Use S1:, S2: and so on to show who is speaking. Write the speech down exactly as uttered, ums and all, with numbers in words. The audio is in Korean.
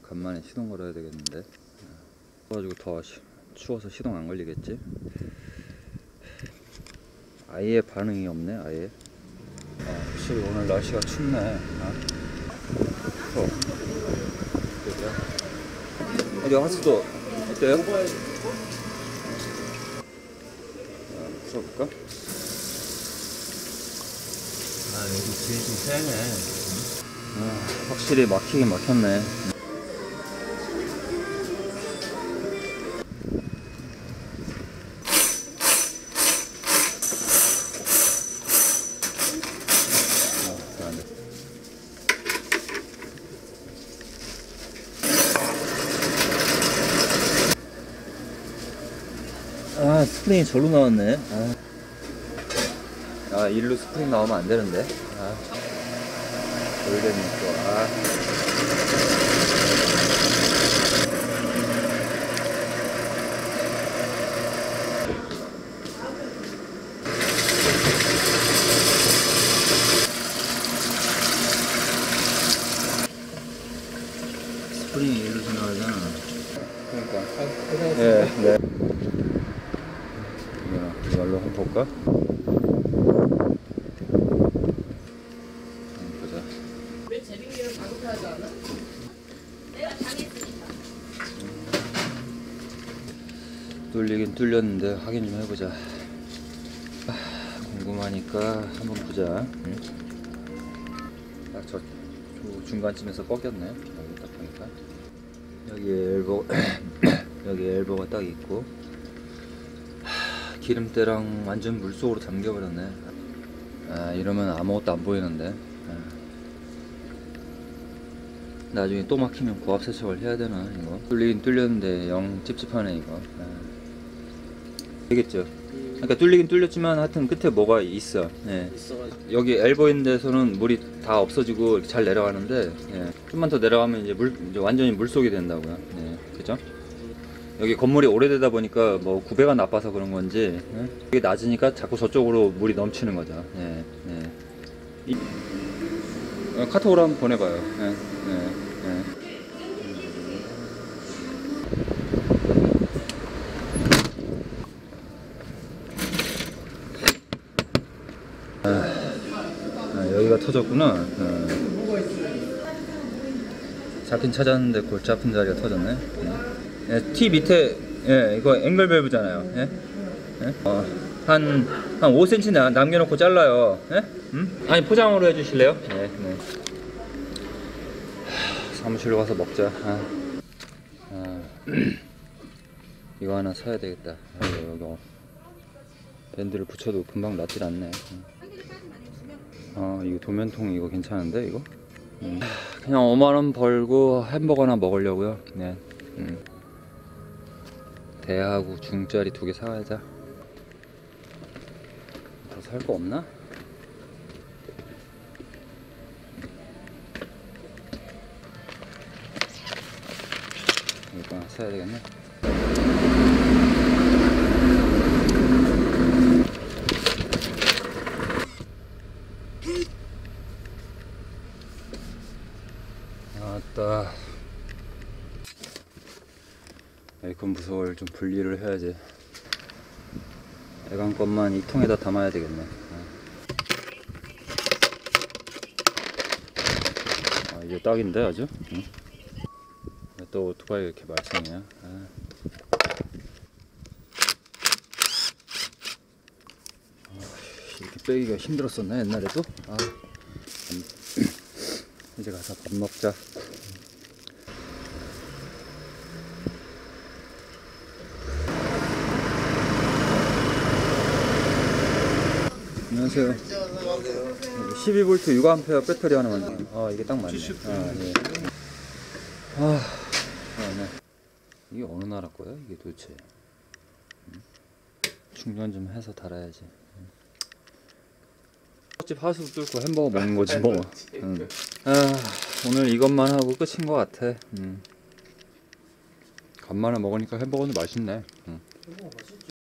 S1: 간만에 시동 걸어야 되겠는데. 그래가지고 더 시, 추워서 시동 안 걸리겠지? 아예 반응이 없네. 아예. 아, 확실히 오늘 날씨가 춥네. 아. 어. 어디 하수도 어때요? 아, 풀어볼까?
S2: 아, 여기 뒤에 좀 세네.
S1: 아, 확실히 막히긴 막혔네. 아, 스프링이 절로 나왔네. 아, 아 일로 스프링 나오면 안 되는데. 아, 돌겠네 또. 아. 스프링이 일로 나오잖아. 그러니까. 예, 네. 이걸로 한번 볼까? 보자.
S3: 왜 제빙기를 가속하지 않아? 내가 당했으니까.
S1: 뚫리긴 뚫렸는데 확인 좀 해보자. 아, 궁금하니까 한번 보자. 응? 딱 저 중간쯤에서 꺾였네. 여기 딱 보니까 여기 엘보 여기 엘보가 딱 있고. 기름때랑 완전 물속으로 잠겨버렸네. 아, 이러면 아무것도 안 보이는데. 아. 나중에 또 막히면 고압 세척을 해야 되나 이거? 뚫리긴 뚫렸는데 영 찝찝하네 이거. 아. 되겠죠. 그러니까 뚫리긴 뚫렸지만 하여튼 끝에 뭐가 있어. 예. 여기 엘보 있는 데서는 물이 다 없어지고 잘 내려가는데, 예. 좀만 더 내려가면 이제 물 이제 완전히 물속이 된다고요. 예. 그죠? 여기 건물이 오래되다 보니까 뭐 구배가 나빠서 그런 건지, 예? 이게 낮으니까 자꾸 저쪽으로 물이 넘치는 거죠. 예, 예. 이, 어, 카톡으로 한번 보내봐요. 예, 예, 예. 아, 아, 여기가 터졌구나. 어. 잡긴 찾았는데 골치 아픈 자리가 터졌네. 예. 예, T 밑에, 예, 이거 앵글 밸브잖아요. 예? 예? 어, 한, 한 오 센티미터 나, 남겨놓고 잘라요. 예? 음? 아니, 포장으로 해주실래요? 네, 네. 하, 사무실로 가서 먹자. 아. 아. 이거 하나 사야 되겠다. 아, 여기, 여기. 밴드를 붙여도 금방 낫질 않네. 어, 이거 도면통 이거 괜찮은데, 이거? 음. 그냥 오만 원 벌고 햄버거나 먹으려고요. 네. 음. 대하고 중짜리 두 개 사가자. 더 살 거 없나? 이거 하나 사야 되겠네. 아따. 에이컨 부속을 좀 분리를 해야지. 애간 것만 이 통에다 담아야 되겠네. 아, 이게 딱인데 아주? 응? 또 오토바이가 이렇게 말썽이야. 아. 이렇게 빼기가 힘들었었나 옛날에도? 아. 이제 가서 밥 먹자. 안녕하세요. 십이 볼트 육 암페어 배터리 하나만. 아, 이게 딱 맞네. 아, 예. 아, 네. 이게 어느 나라 거야? 이게 도대체. 음? 충전 좀 해서 달아야지. 집 하수 뚫고 햄버거 먹는 거지 뭐. 응. 아, 오늘 이것만 하고 끝인 것 같아. 음. 간만에 먹으니까 햄버거는 맛있네. 응.